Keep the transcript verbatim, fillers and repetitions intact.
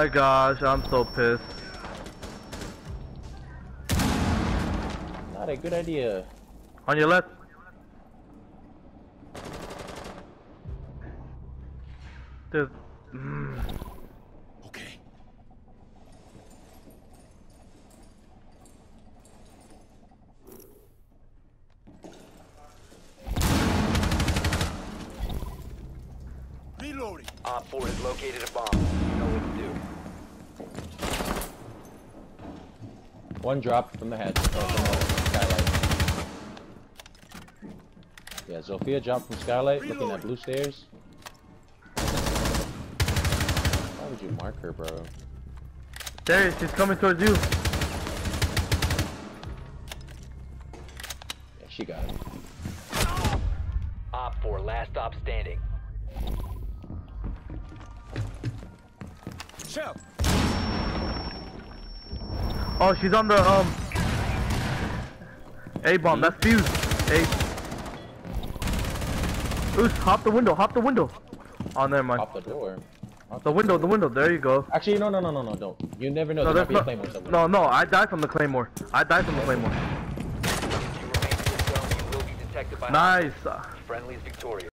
my gosh, I'm so pissed. Not a good idea. On your left. There's... Mm. Okay. Reloading. Op four has located a bomb. You know what to do. One drop from the head. Oh, from the skylight. Yeah, Zofia dropped from skylight, looking at blue stairs. Why would you mark her, bro? There, she's coming towards you. Yeah, she got it. Op four, last stop standing. Shell. Oh, she's on the um A bomb. That's fused. A. Oos, hop the window. Hop the window. Oh, never mind. Off the door. Off The window. The window. There you go. Actually, no, no, no, no, no, don't. You never know. No, There might there's be a no, claymore somewhere. no, no. I died from the claymore. I died from the claymore. If you remain in this zone, you will be detected by Nice. Friendly is victorious.